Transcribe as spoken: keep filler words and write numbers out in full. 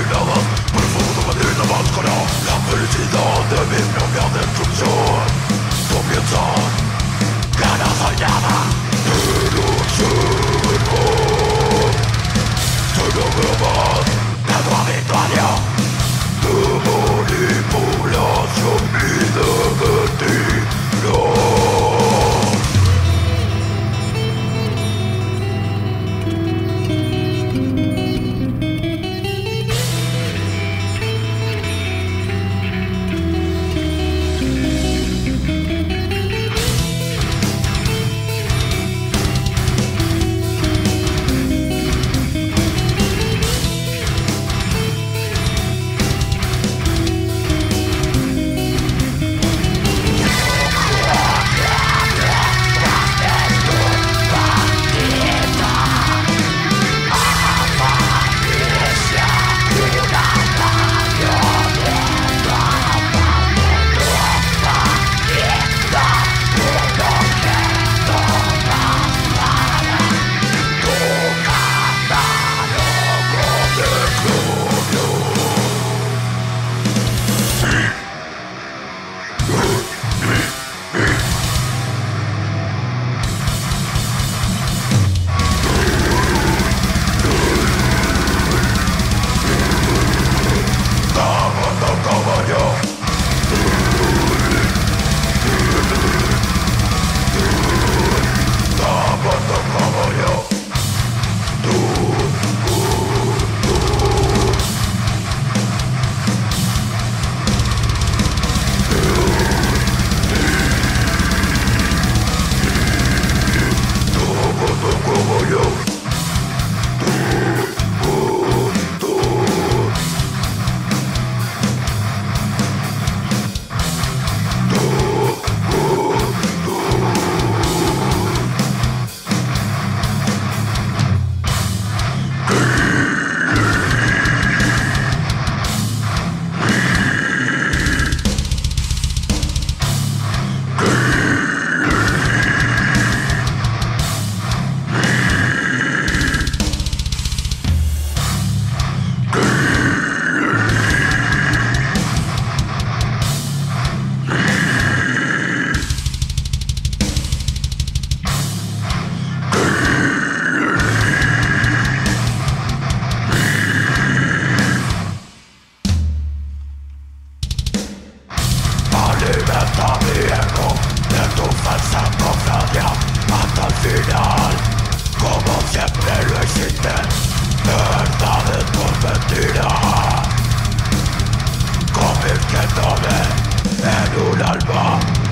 imaginadas por el fuego de la máscara. La felicidad de mi propia destrucción comienza cada soñada. Pero será será más de tu habituario de manipulación y de mentira. Alimenta mi ego de tu falsa cofradía hasta el final, como siempre lo hiciste, verdades por mentiras, convirtiéndome en un alma